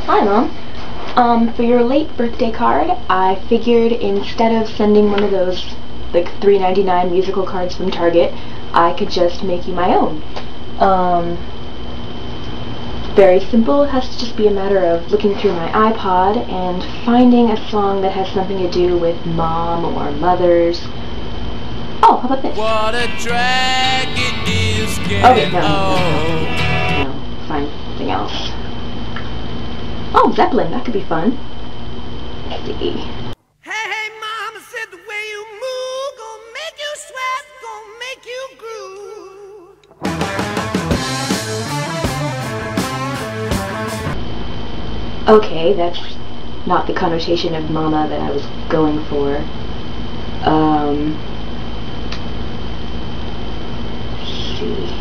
Hi, Mom. For your late birthday card, I figured instead of sending one of those, like, $3.99 musical cards from Target, I could just make you my own. Very simple. It has to just be a matter of looking through my iPod and finding a song that has something to do with Mom or Mothers. Oh, how about this? What a drag it is getting Okay, no, find something else. Oh, Zeppelin, that could be fun. Let's see. Hey, hey, mama said the way you move, gonna make you sweat, gonna make you groove. Okay, that's not the connotation of mama that I was going for. Let's see.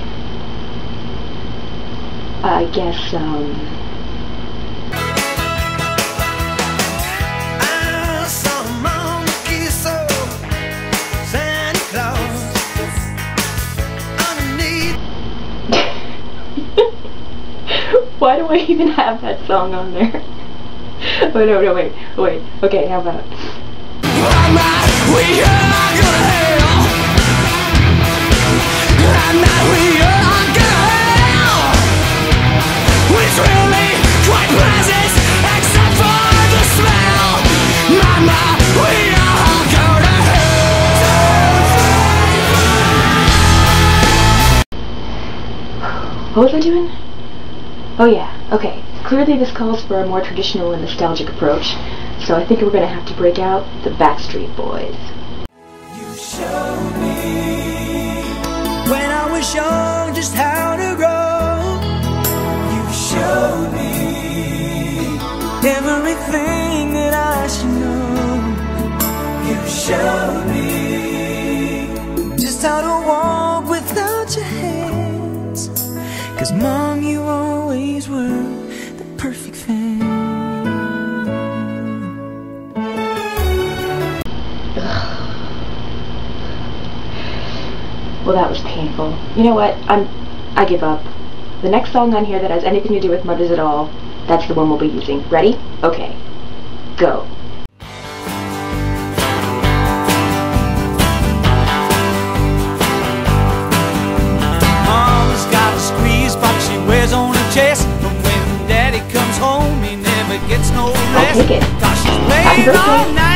I guess, Why do I even have that song on there? Oh, no, wait. Okay, how about... What was I doing? Oh yeah, okay. Clearly this calls for a more traditional and nostalgic approach, so I think we're gonna have to break out the Backstreet Boys. You showed me when I was young just how to grow. You showed me everything that I should know. You showed me just how to walk without your hands. 'Cause Mom, you always were the perfect fan. Well, that was painful. You know what? I give up. The next song on here that has anything to do with mothers at all, that's the one we'll be using. Ready? Okay. Go. Mom's got a squeeze box she wears on her chest, but when Daddy comes home he never gets no rest. I'll take it. 'Cause she's Happy playing all birthday. night.